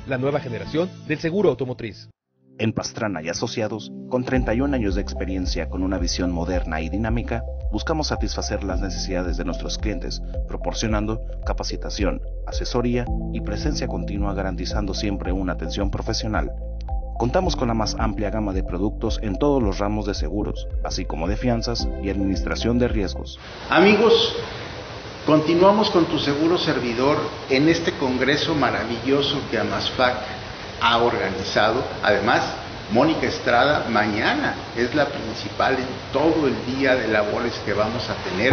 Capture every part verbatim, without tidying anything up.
la nueva generación del seguro automotriz. En Pastrana y Asociados, con treinta y un años de experiencia con una visión moderna y dinámica, buscamos satisfacer las necesidades de nuestros clientes, proporcionando capacitación, asesoría y presencia continua, garantizando siempre una atención profesional. Contamos con la más amplia gama de productos en todos los ramos de seguros, así como de fianzas y administración de riesgos. Amigos, continuamos con tu seguro servidor en este congreso maravilloso que AMASFAC ha organizado. Además, Mónica Estrada mañana es la principal en todo el día de labores que vamos a tener.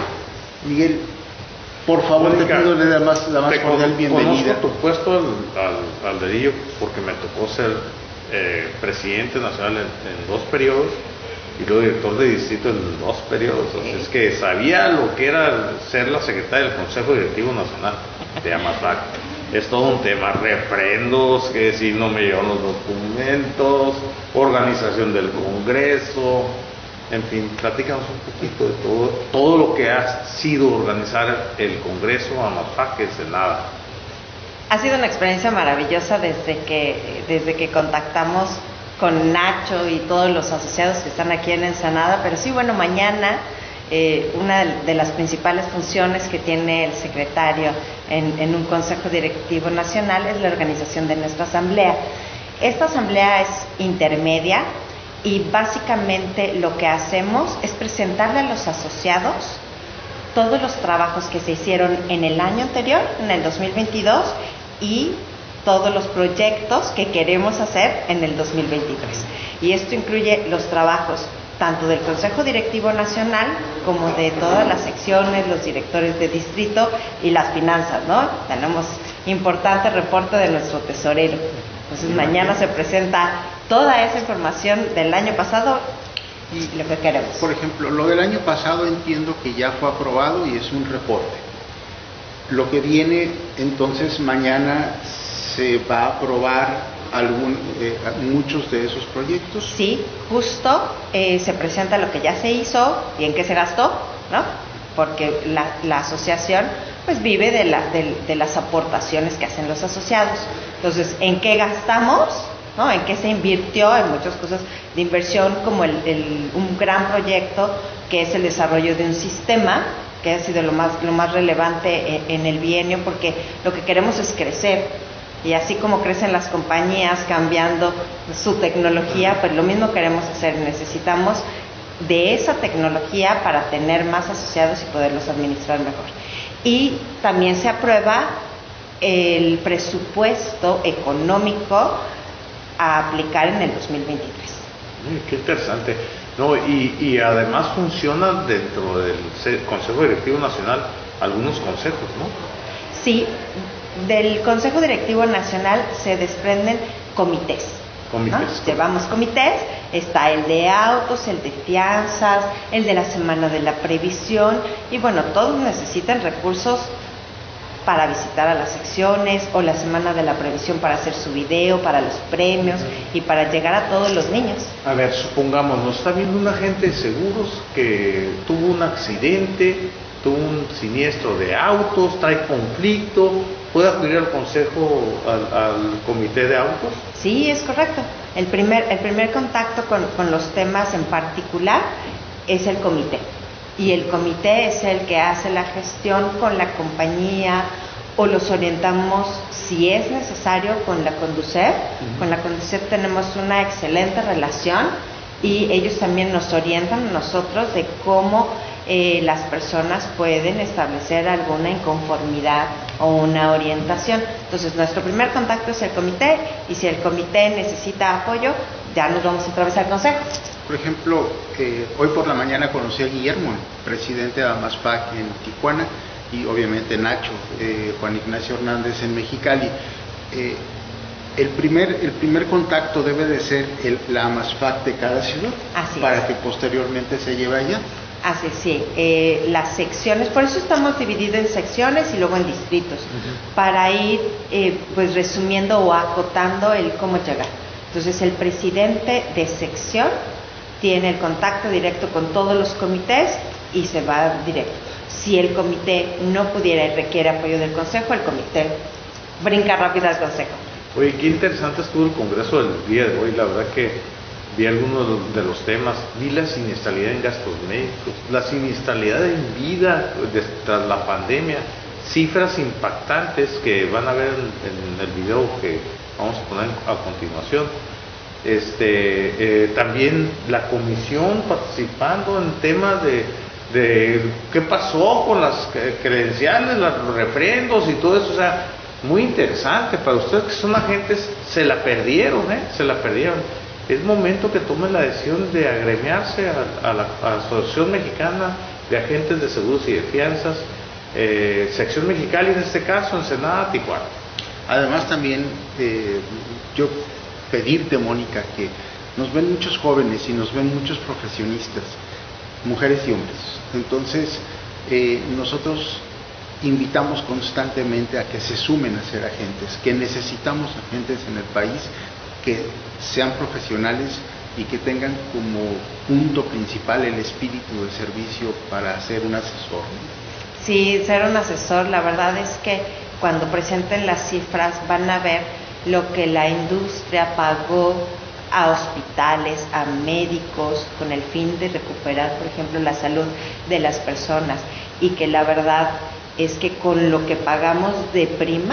Miguel, por favor, Mónica, te pido le da más, la más cordial bienvenida. Conozco tu puesto al, al, al dedillo porque me tocó ser eh, presidente nacional en, en dos periodos y luego director de distrito en dos periodos. Así es que sabía lo que era ser la secretaria del Consejo Directivo Nacional de AMASFAC. Es todo un tema, refrendos, que si no me llevan los documentos, organización del Congreso, en fin, platícanos un poquito de todo, todo lo que ha sido organizar el Congreso, AMASFAC, Ensenada. Ha sido una experiencia maravillosa desde que, desde que contactamos con Nacho y todos los asociados que están aquí en Ensenada, pero sí, bueno, mañana eh, una de las principales funciones que tiene el secretario en, en un Consejo Directivo Nacional es la organización de nuestra asamblea. Esta asamblea es intermedia y básicamente lo que hacemos es presentarle a los asociados todos los trabajos que se hicieron en el año anterior, en el dos mil veintidós, y todos los proyectos que queremos hacer en el dos mil veintitrés. Y esto incluye los trabajos tanto del Consejo Directivo Nacional como de todas las secciones, los directores de distrito y las finanzas, ¿no? Tenemos importante reporte de nuestro tesorero. Entonces mañana se presenta toda esa información del año pasado y lo que queremos. Por ejemplo, lo del año pasado entiendo que ya fue aprobado y es un reporte. Lo que viene entonces mañana, ¿se va a aprobar algún, eh, muchos de esos proyectos? Sí, justo eh, se presenta lo que ya se hizo y en qué se gastó, ¿no? Porque la, la asociación pues vive de, la, de, de las aportaciones que hacen los asociados. Entonces, ¿en qué gastamos? ¿No? ¿En qué se invirtió? En muchas cosas de inversión, como el, el, un gran proyecto que es el desarrollo de un sistema, que ha sido lo más, lo más relevante en, en el bienio, porque lo que queremos es crecer. Y así como crecen las compañías cambiando su tecnología, pues lo mismo queremos hacer. Necesitamos de esa tecnología para tener más asociados y poderlos administrar mejor. Y también se aprueba el presupuesto económico a aplicar en el dos mil veintitrés. Qué interesante. No, y, y además funcionan dentro del Consejo Directivo Nacional algunos consejos, ¿no? Sí. Del Consejo Directivo Nacional se desprenden comités. Comités. ¿No? Llevamos comités, está el de autos, el de fianzas, el de la semana de la previsión, y bueno, todos necesitan recursos para visitar a las secciones, o la semana de la previsión para hacer su video, para los premios y para llegar a todos los niños. A ver, supongamos, nos está viendo un agente de seguros que tuvo un accidente, tuvo un siniestro de autos, trae conflicto, ¿puede acudir al consejo, al, al comité de autos? Sí, es correcto. El primer, el primer contacto con, con los temas en particular es el comité. Y el comité es el que hace la gestión con la compañía, o los orientamos si es necesario con la Conducef. Uh-huh. Con la Conducef tenemos una excelente relación y ellos también nos orientan a nosotros de cómo eh, las personas pueden establecer alguna inconformidad o una orientación. Entonces nuestro primer contacto es el comité, y si el comité necesita apoyo, ya nos vamos otra vez al consejo. Por ejemplo, eh, hoy por la mañana conocí a Guillermo, presidente de AMASFAC en Tijuana, y obviamente Nacho, eh, Juan Ignacio Hernández en Mexicali. Eh, el, primer, el primer contacto debe de ser el, la AMASFAC de cada ciudad. Así para es. que posteriormente se lleve allá. Así sí, eh, las secciones, por eso estamos divididos en secciones y luego en distritos, uh-huh. para ir eh, pues resumiendo o acotando el cómo llegar. Entonces el presidente de sección tiene el contacto directo con todos los comités y se va directo. Si el comité no pudiera y requiere apoyo del consejo, el comité brinca rápido al consejo. Oye, qué interesante estuvo el congreso del día de hoy, la verdad que vi algunos de los temas, vi la siniestralidad en gastos médicos, la siniestralidad en vida tras la pandemia, cifras impactantes que van a ver en, en el video que vamos a poner a continuación. Este, eh, también la comisión participando en temas de, de qué pasó con las credenciales, los refrendos y todo eso, o sea, muy interesante. Para ustedes que son agentes, se la perdieron, ¿eh? Se la perdieron. Es momento que tomen la decisión de agremiarse a, a la a la Asociación Mexicana de Agentes de Seguros y de Fianzas, eh, sección Mexicali en este caso, Ensenada, Tijuana. Además también eh, yo pedirte, Mónica, que nos ven muchos jóvenes y nos ven muchos profesionistas, mujeres y hombres. Entonces, eh, nosotros invitamos constantemente a que se sumen a ser agentes, que necesitamos agentes en el país que sean profesionales y que tengan como punto principal el espíritu de servicio para ser un asesor. Sí, ser un asesor, la verdad es que cuando presenten las cifras van a ver lo que la industria pagó a hospitales, a médicos, con el fin de recuperar, por ejemplo, la salud de las personas, y que la verdad es que con lo que pagamos de prima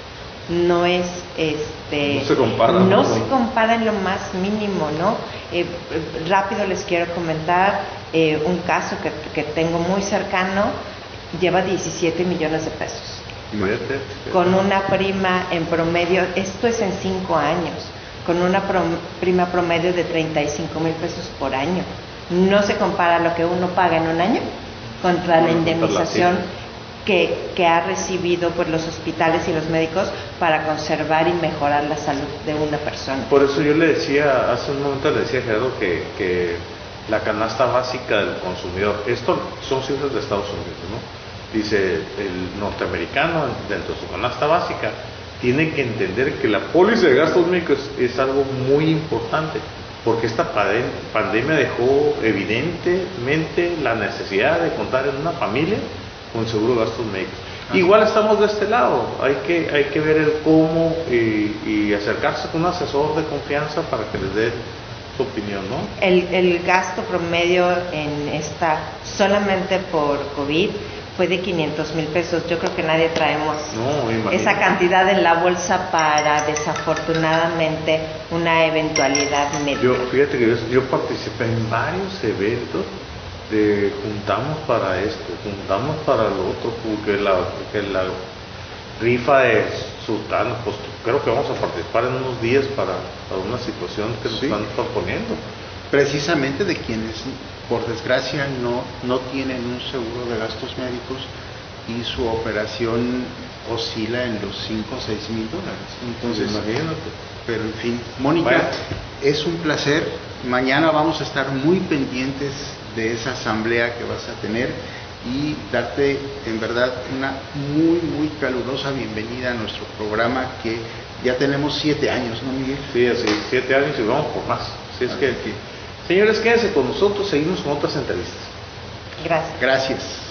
no es este no se compara, no, no se compara en lo más mínimo, ¿no? Eh, rápido les quiero comentar eh, un caso que, que tengo muy cercano, lleva diecisiete millones de pesos. Imagínate. Con una prima en promedio, esto es en cinco años, con una prom, prima promedio de treinta y cinco mil pesos por año. No se compara lo que uno paga en un año contra la indemnización que, que ha recibido por los hospitales y los médicos para conservar y mejorar la salud de una persona. Por eso yo le decía, hace un momento le decía a Gerardo que, que la canasta básica del consumidor, esto son cifras de Estados Unidos, ¿no? Dice, el norteamericano dentro de su canasta básica tiene que entender que la póliza de gastos médicos es algo muy importante, porque esta pandemia dejó evidentemente la necesidad de contar en una familia con seguro de gastos médicos. Igual estamos de este lado, hay que, hay que ver el cómo y, y acercarse con un asesor de confianza para que les dé su opinión, ¿no? El, el gasto promedio en esta, solamente por COVID, fue de quinientos mil pesos. Yo creo que nadie traemos no, esa cantidad en la bolsa para, desafortunadamente, una eventualidad médica. Yo, fíjate que yo, yo participé en varios eventos de juntamos para esto, juntamos para lo otro, porque la, que la rifa de sultanos, pues creo que vamos a participar en unos días para, para una situación que nos sí. están proponiendo. Precisamente de quienes, por desgracia, no, no tienen un seguro de gastos médicos y su operación oscila en los cinco o seis mil dólares. Entonces, imagínate. Pero en fin, Mónica, bueno. Es un placer. Mañana vamos a estar muy pendientes de esa asamblea que vas a tener y darte en verdad una muy, muy calurosa bienvenida a nuestro programa, que ya tenemos siete años, ¿no, Miguel? Sí, así, siete años y vamos por más. Así es que, que, señores, quédense con nosotros, seguimos con otras entrevistas. Gracias. Gracias.